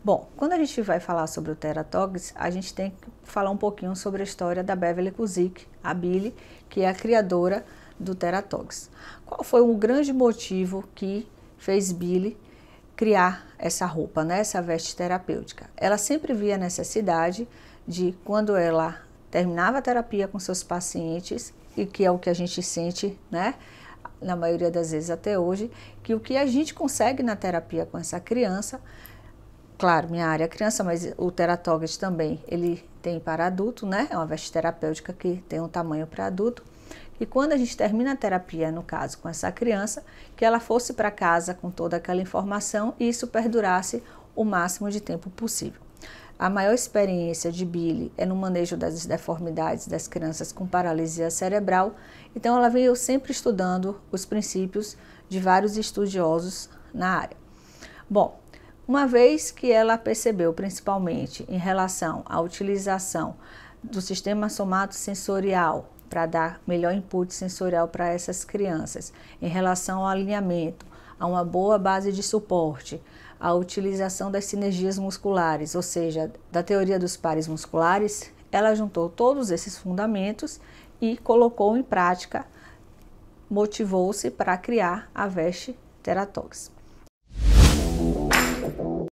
Bom, quando a gente vai falar sobre o Teratogs, a gente tem que falar um pouquinho sobre a história da Beverly Kuzik, a Billy, que é a criadora do Teratogs. Qual foi o grande motivo que fez Billy criar essa roupa, né, essa veste terapêutica? Ela sempre via a necessidade de, quando ela terminava a terapia com seus pacientes, e que é o que a gente sente, né, na maioria das vezes até hoje, que o que a gente consegue na terapia com essa criança, claro, minha área é criança, mas o Teratogs também, ele tem para adulto, né? É uma veste terapêutica que tem um tamanho para adulto. E quando a gente termina a terapia, no caso, com essa criança, que ela fosse para casa com toda aquela informação e isso perdurasse o máximo de tempo possível. A maior experiência de Billy é no manejo das deformidades das crianças com paralisia cerebral, então ela veio sempre estudando os princípios de vários estudiosos na área. Bom, uma vez que ela percebeu, principalmente em relação à utilização do sistema somatosensorial para dar melhor input sensorial para essas crianças, em relação ao alinhamento, a uma boa base de suporte, a utilização das sinergias musculares, ou seja, da teoria dos pares musculares, ela juntou todos esses fundamentos e colocou em prática, motivou-se para criar a veste Teratogs.